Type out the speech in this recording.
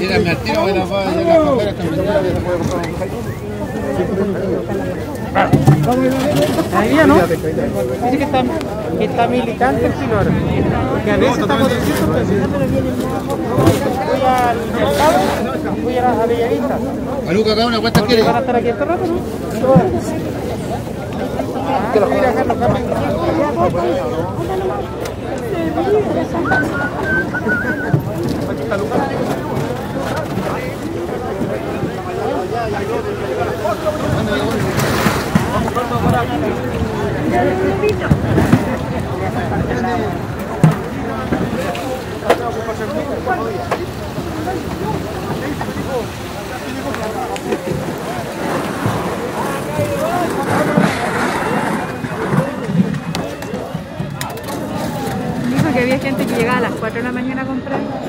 díganme al tiro que las va a llegar afuera esta Ahí ya, ¿no? Dice que está militante el Pilor. Que a veces está 400 pesos. Voy al mercado, voy a Bellavista. A Luca, cada una cuenta quiere. Van a estar aquí este rato, ¿no? Que los quiere hacer los cambios. Aquí está Luca. Dijo que había gente que llegaba a las 4 de la mañana a comprar.